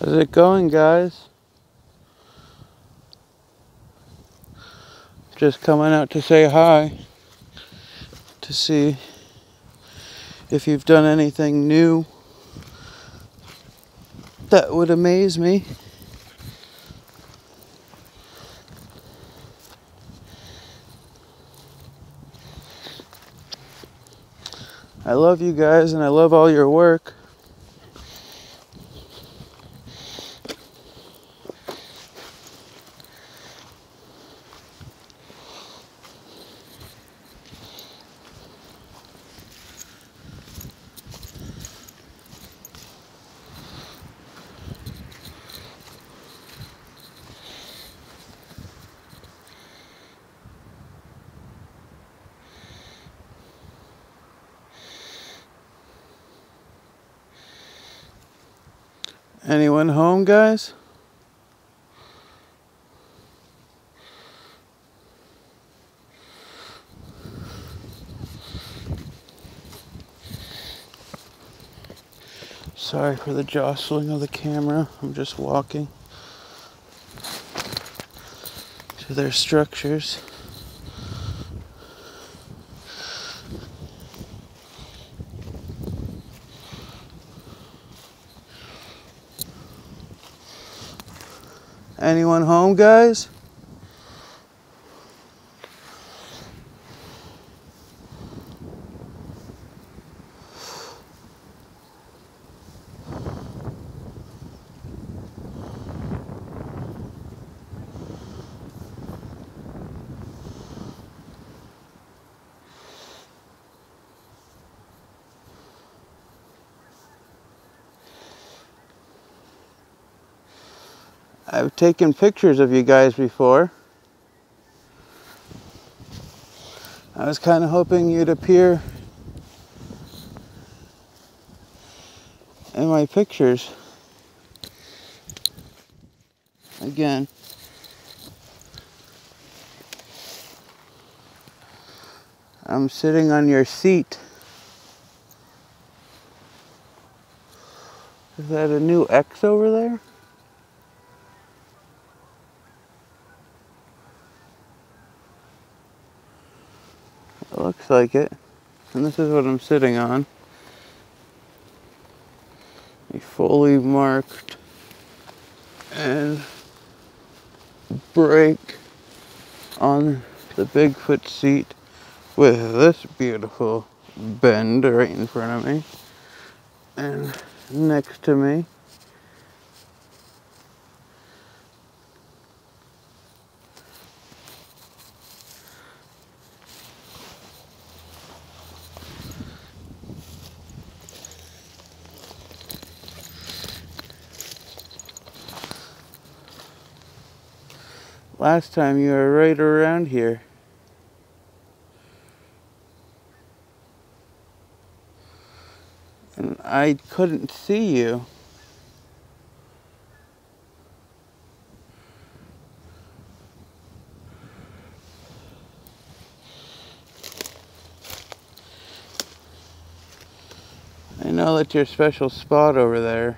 How's it going, guys? Just coming out to say hi, to see if you've done anything new that would amaze me. I love you guys and I love all your work. Anyone home, guys? Sorry for the jostling of the camera. I'm just walking to their structures. Anyone home, guys? I've taken pictures of you guys before. I was kind of hoping you'd appear in my pictures again. I'm sitting on your seat. Is that a new X over there? It looks like it. And this is what I'm sitting on. A fully marked and brake on the Bigfoot seat with this beautiful bend right in front of me and next to me. Last time you were right around here. And I couldn't see you. I know that's your special spot over there.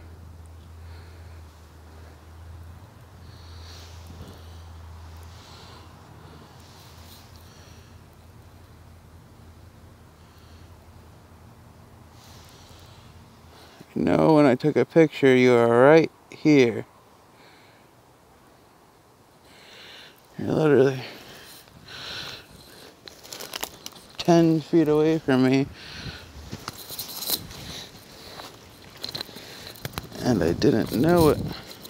No, when I took a picture, you were right here. You're literally 10 feet away from me. And I didn't know it.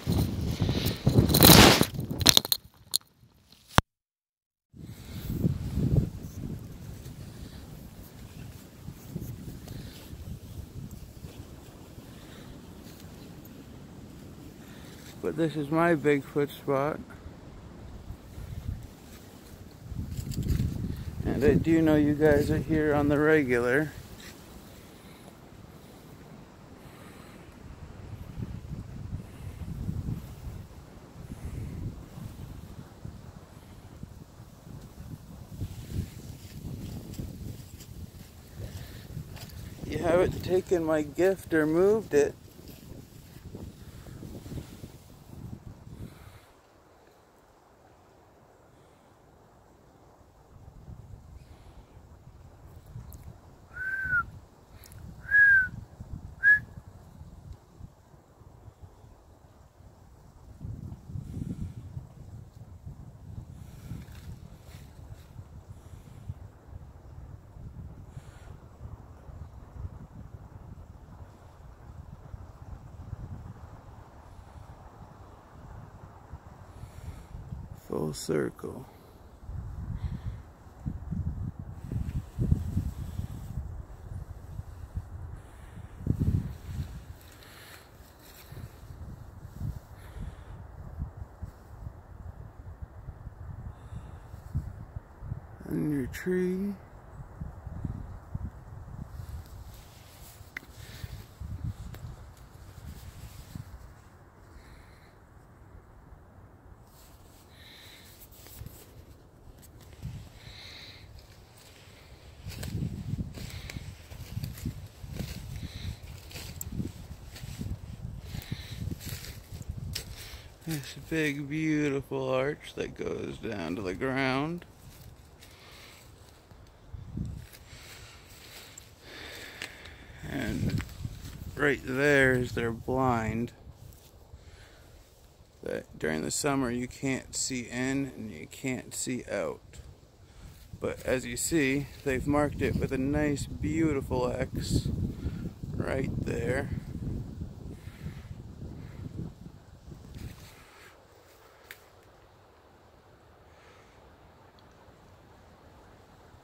But this is my Bigfoot spot. And I do know you guys are here on the regular. You haven't taken my gift or moved it. full circle. And your tree. This big beautiful arch that goes down to the ground. And right there is their blind that during the summer you can't see in and you can't see out. But as you see, they've marked it with a nice beautiful X right there.